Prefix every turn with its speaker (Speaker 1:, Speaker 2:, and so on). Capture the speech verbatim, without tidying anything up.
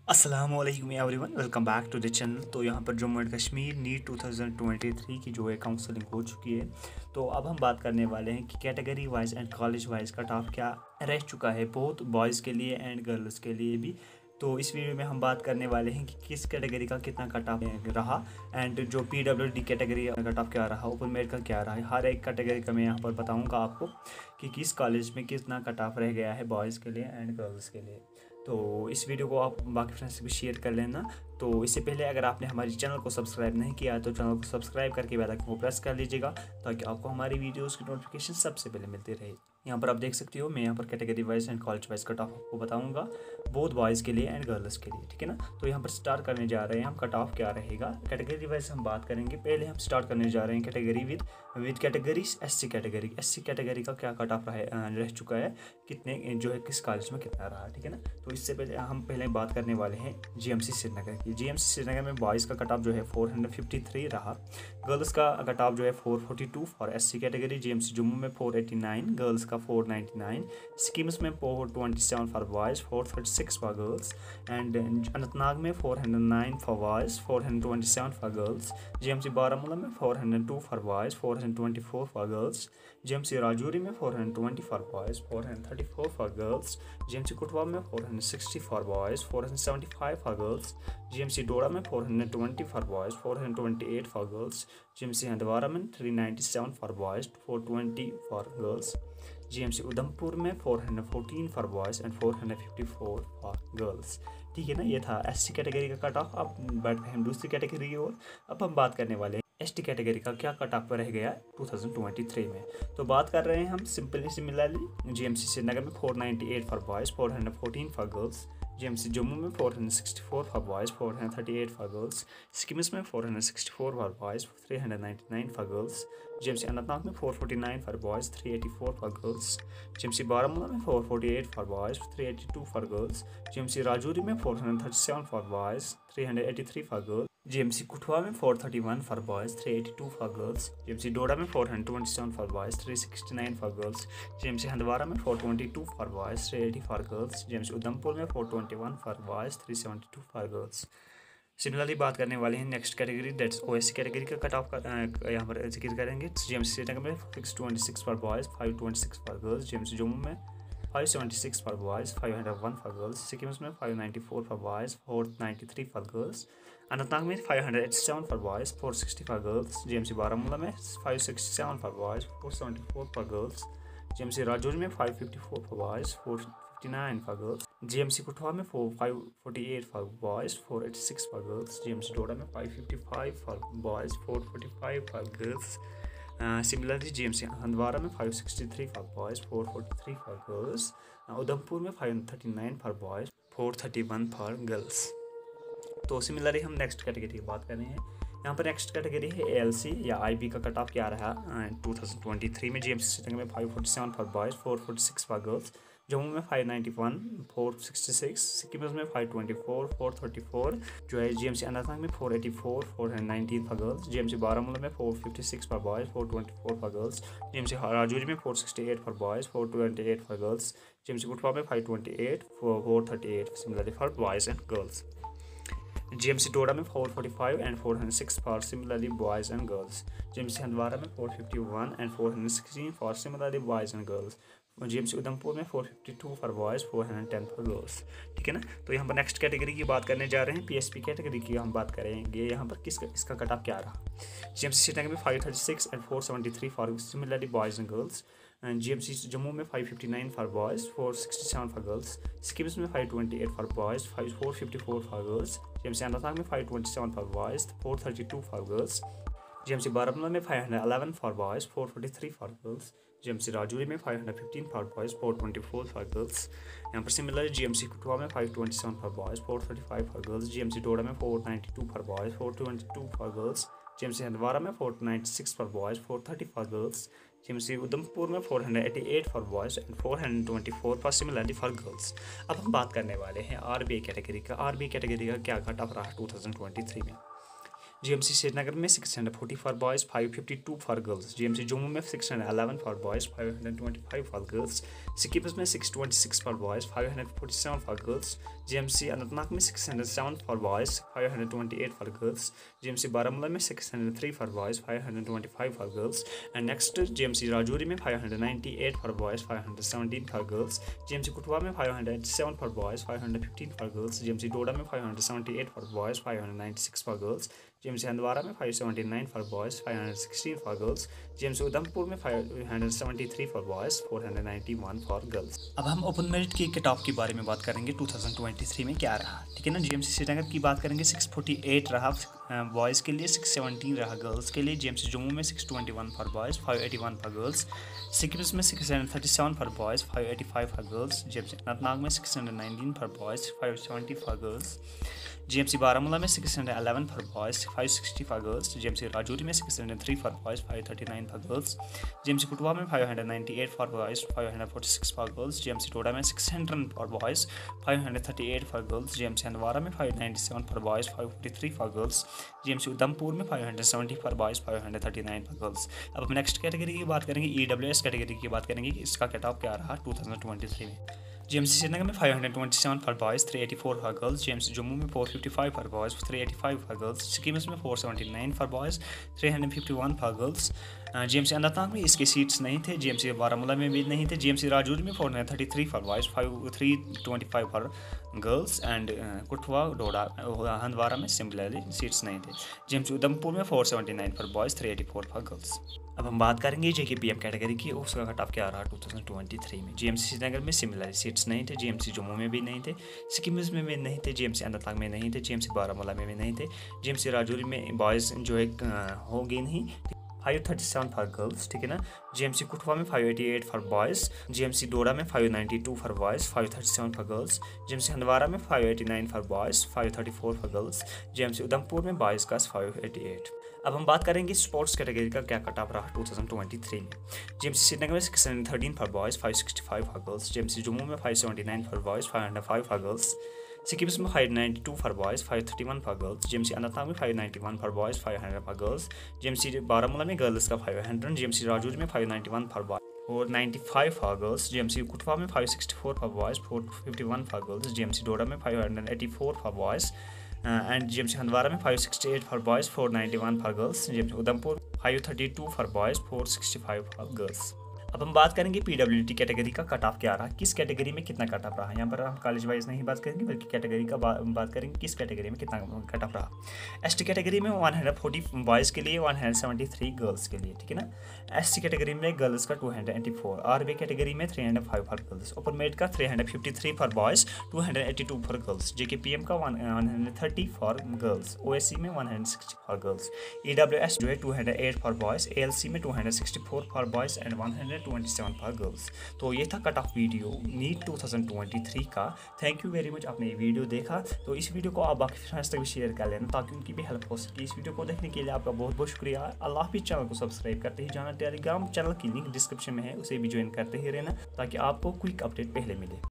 Speaker 1: अस्सलामुअलैकुम everyone, welcome back to the channel. तो यहाँ पर Jammu and Kashmir NEET two thousand twenty three की जो है काउंसलिंग हो चुकी है। तो अब हम बात करने वाले हैं कि category wise and college wise cut off क्या रह चुका है, बोथ बॉयज़ के लिए एंड गर्ल्स के लिए भी। तो इस वीडियो में हम बात करने वाले हैं कि किस कैटेगरी का कितना कट ऑफ रहा एंड जो पी डब्ल्यू डी कैटेगरी का कट ऑफ क्या रहा, ओपन मेरिट का क्या रहा है। हर एक कैटेगरी का मैं यहाँ पर बताऊँगा आपको कि किस कॉलेज में कितना कट ऑफ रह गया है बॉयज़ के लिए एंड गर्ल्स के लिए। तो इस वीडियो को आप बाकी फ्रेंड्स से भी शेयर कर लेना। तो इससे पहले अगर आपने हमारे चैनल को सब्सक्राइब नहीं किया तो चैनल को सब्सक्राइब करके बेल आइकन को प्रेस कर लीजिएगा ताकि आपको हमारी वीडियोस की नोटिफिकेशन सबसे पहले मिलती रहे। यहाँ पर आप देख सकते हो, मैं यहाँ पर category wise and college wise cut off आपको बताऊँगा, बोथ बॉयज़ के लिए एंड गर्ल्स के लिए, ठीक है ना। तो यहाँ पर स्टार्ट करने जा रहे हैं हम, कट ऑफ क्या रहेगा कैटेगरी वाइज हम बात करेंगे। पहले हम स्टार्ट करने जा रहे हैं category with with categories S C category. S C category का क्या कट ऑफ रह चुका है, कितने जो है किस कॉलेज में कितना रहा, ठीक है ना। तो इससे पहले हम पहले बात करने वाले हैं जी एम सी श्रीनगर की। जी एम सी श्रीनगर में बॉयज़ का कट ऑफ जो है फोर हंड्रेड फिफ्टी थ्री रहा, गर्ल्स का कट ऑफ जो है four forty two for S C category. G M C Jammu में फोर एटी नाइन, गर्ल्स का फोर नाइन्टी नाइन। सिक्किम्स में four twenty seven for boys, four thirty six for girls. And Anantnag में four hundred nine for boys, four hundred twenty seven for girls. G M C Baramulla में four hundred two for boys, four hundred twenty four for girls. G M C Rajouri में four hundred twenty for boys, four hundred thirty four for girls. G M C Kathua में four hundred sixty for boys, four hundred seventy five for girls. G M C Doda में four hundred twenty for boys, four hundred twenty eight for girls. G M C Handwara में three ninety seven for boys, four twenty for girls. G M C Udhampur में four hundred fourteen for boys and four hundred fifty four for girls, ठीक है ना। ये था S C category का cut off. अब बढ़ते हैं हम दूसरी कैटेगरी की ओर। अब हम बात करने वाले हैं एस टी कैटेगरी का क्या कट ऑफ रह गया टू थाउजेंड ट्वेंटी थ्री में। तो बात कर रहे हैं हम simply similarly G M C Srinagar में four ninety eight for boys, four hundred fourteen for girls. G M C Jammu में four hundred sixty four for boys, four hundred thirty eight for girls. Sikkim's में four hundred sixty four for boys, three hundred ninety nine for girls. G M C Anantnag में four forty nine for boys, three eighty four for girls. G M C Baramulla में four forty eight for boys, three eighty two for girls. G M C Rajouri में four hundred thirty seven for boys, three hundred eighty three for girls. G M C Kathua में four thirty one for boys, three eighty two for girls. G M C Doda में four hundred twenty seven for boys, three sixty nine for girls. G M C Handwara में four twenty two for boys, three eighty for girls. G M C Udhampur में four twenty one for boys, three seventy two for girls. Similarly बात करने वाले हैं next category, that's O S C category का cut off का यहाँ पर जिक्र करेंगे। जी एम सी श्रीनगर में six twenty six for boys, five twenty six for girls. G M C Jammu में five seventy six for boys, five hundred one for girls. Sikkim's में five ninety four for boys, four ninety three for girls. Anantnag में five hundred eighty seven for boys, four sixty for girls. G M C Baramulla में five sixty seven for boys, four seventy four for girls. G M C Rajouri में five fifty four for boys, four fifty nine for girls. G M C Kathua में four five forty eight for boys, four eighty six for girls. G M C Doda में five fifty five for boys, four forty five for girls. Similarly G M C Handwara में five sixty three for boys, four forty three for girls. Udhampur में five thirty nine for boys, four thirty one for girls. तो similarly हम next category की बात कर रहे हैं। यहाँ पर नेक्स्ट कैटेगरी है ए एल सी या आई बी का कट ऑफ क्या रहा टू थाउजेंड ट्वेंटी थ्री में। जी एम सी श्रीनगर में five forty seven for boys, four forty six for girls. Jammu में five ninety one, four sixty six. SKIMS में five twenty four, four thirty four जो है। G M C Anantnag में four eighty four, four hundred nineteen for girls. G M C Baramulla में four fifty six for boys, four twenty four for girls. G M C Rajouri में four sixty eight for boys, four twenty eight for girls. G M C Kathua में five twenty eight, four thirty eight similarly for boys and girls. G M C Doda में four forty five and four hundred six for similarly boys and girls. G M C Handwara में four fifty one and four hundred sixteen for similarly boys and girls. G M C Udhampur में four fifty two for boys, four hundred ten for girls, ठीक है ना। तो यहाँ पर next category की बात करने जा रहे हैं, पी एस पी कैटेगरी की हम बात करेंगे। यहाँ पर किसका इसका कट ऑफ क्या रहा। जी एम सी श्रीनगर में five thirty six and four seventy three for similarly boys and girls. G M C Jammu में five fifty nine for boys, four sixty seven for girls. Sikkim's में five twenty eight for boys, five four fifty four for girls. G M C Anantnag में five twenty seven for boys, four thirty two for girls. G M C Baramulla में five hundred eleven for boys, four forty three for girls. G M C Rajouri में five hundred fifteen for boys, four twenty four for girls. यहाँ पर similar G M C Kathua में five twenty seven for boys, four thirty five for girls. G M C Doda में four ninety two for boys, four twenty two for girls. G M C Handwara में four ninety six for boys, four thirty for girls. G M C Udhampur में four hundred eighty eight for boys and four hundred twenty four for similarly for girls. अब हम बात करने वाले हैं R B category का। R B category का क्या कट ऑफ रहा टू थाउजेंड ट्वेंटी थ्री में। जी एम सी श्रीनगर में six hundred forty for boys, five fifty two for girls. G M C Jammu में six hundred eleven for boys, five hundred twenty five for girls. सिकिम्स में six twenty six for boys, five hundred forty seven for girls. GMC Anantnag में six hundred seven for boys, five hundred twenty eight for girls. GMC Baramulla में six hundred three for boys, five hundred twenty five for girls. And next GMC Rajouri में five hundred ninety eight for boys, five hundred seventeen for girls. GMC Kathua में five hundred eighty seven for boys, five hundred fifteen for girls. GMC Doda में five hundred seventy eight for boys, five hundred ninety six for girls. GMC Handwara में five seventy nine for boys, five hundred sixteen for girls. GMC Udhampur में five hundred seventy three for boys, four hundred ninety one for girls. अब हम open merit की cut off के बारे में बात करेंगे टू थाउजेंड ट्वेंटी थ्री में क्या रहा, ठीक है ना। जेएमसी श्रीनगर की बात करेंगे सिक्स फोर्टी एट रहा बॉयज़ के लिए, सिक्स सेवेंटीन रहा गर्ल्स के लिए। जेएमसी जम्मू में six twenty one for boys, five eighty one for girls. Sikkim's में six hundred thirty seven for boys, five eighty five for girls. GMC Anantnag में six hundred nineteen for boys, five seventy for girls. GMC Baramulla में six hundred eleven for boys, five sixty for girls. GMC Rajouri में six hundred three for boys, five thirty nine for girls. GMC Kathua में five hundred ninety eight for boys, five hundred forty six for girls. GMC Doda में six hundred for boys, five hundred thirty eight for girls. GMC Handwara में five ninety seven for boys, five forty three for girls. GMC Udhampur में five hundred seventy for boys, five hundred thirty nine for girls. अब हम next category की बात करेंगे, EWS category की बात करेंगे कि इसका कट ऑफ क्या रहा टू थाउजेंड ट्वेंटी थ्री में। जेएमसी श्रीनगर में five hundred twenty seven for boys, three eighty four for girls. GMC Jammu में four fifty five for boys, three eighty five for girls. Sikkim's में four seventy nine for boys, three hundred fifty one for girls. GMC Anantnag में इसके seats नहीं थे। JMC Baramulla में भी नहीं थे। जेएमसी राजौरी में four hundred thirty three for boys, five three twenty five for girls. And Kathua Doda Handwara में सिमिलरली सीट्स नहीं थे। जेएमसी उधमपुर में four seventy nine for boys, three eighty four for girls. अब हम बात करेंगे जेके पीएम कैटेगरी की, उसका कट ऑफ क्या रहा टू थाउजेंड ट्वेंटी थ्री में। जेएमसी श्रीनगर में सिमिलर सीट्स नहीं थे। जेएमसी जम्मू में भी नहीं थे। सिक्किम्स में भी नहीं थे। जेएमसी अनंतनाग में नहीं थे। जेएमसी बारामूला में भी नहीं थे। जेएमसी राजौरी में बॉयज़ जो है होंगे नहीं, five thirty seven for girls, ठीक है ना। जेएमसी कुटवा में five eighty eight for boys. GMC Doda में five ninety two for boys, five thirty seven for girls. GMC Handwara में five eighty nine for boys, five thirty four for girls. GMC Udhampur में boys का five eighty eight. अब हम बात करेंगे sports category का क्या कट ऑफ रहा टू थाउजेंड ट्वेंटी थ्री में। जेएमसी श्रीनगर में six hundred thirteen for boys, five sixty five for girls. GMC Jammu में five seventy nine for boys, five hundred five for girls. Sikkim's में five ninety two for boys, five thirty one for girls. GMC Anantnag में five ninety one for boys, five hundred for girls. GMC Baramulla में girls का five hundred. JMC Rajouri में five ninety one for boys, four ninety five for girls. GMC Kathua में five sixty four for boys, four fifty one for girls. GMC Doda में five hundred eighty four for boys and GMC Handwara में five sixty eight for boys, four ninety one for girls. GMC Udhampur five thirty two for boys, four sixty five for girls. अब हम बात करेंगे PWD category का cut off क्या रहा, किस category में कितना कट ऑफ रहा। यहाँ पर हम कॉलेज वाइज नहीं बात करेंगे बल्कि कैटेगरी का बा, बात करेंगे किस कैटेगरी में कितना कट ऑफ रहा। एसटी कैटेगरी में वन हंड्रेड फोर्टी बॉयज़ के लिए, one hundred seventy three girls के लिए, ठीक है ना। एससी कैटेगरी में गर्ल्स का two hundred eighty four. RB category में three hundred five for girls. Open merit का three hundred fifty three for boys, two hundred eighty two for girls. JK PM का one hundred thirty for girls. OSC में one hundred sixty for girls. EWS जो है two hundred eight for boys. ALC में two hundred sixty four for boys and one hundred twenty seven for girls. तो ये था cut off video NEET two thousand twenty three का। Thank you very much, आपने ये video देखा। तो इस वीडियो को आप बाकी फ्रेंड्स तक भी शेयर कर लेना ताकि उनकी भी हेल्प हो सके। इस वीडियो को देखने के लिए आपका बहुत बहुत शुक्रिया। अल्लाह हाफिज़। चैनल को सब्सक्राइब करते ही जाना। टेलीग्राम चैनल की लिंक डिस्क्रिप्शन में है, उसे भी ज्वाइन करते ही रहना ताकि आपको क्विक अपडेट पहले मिले।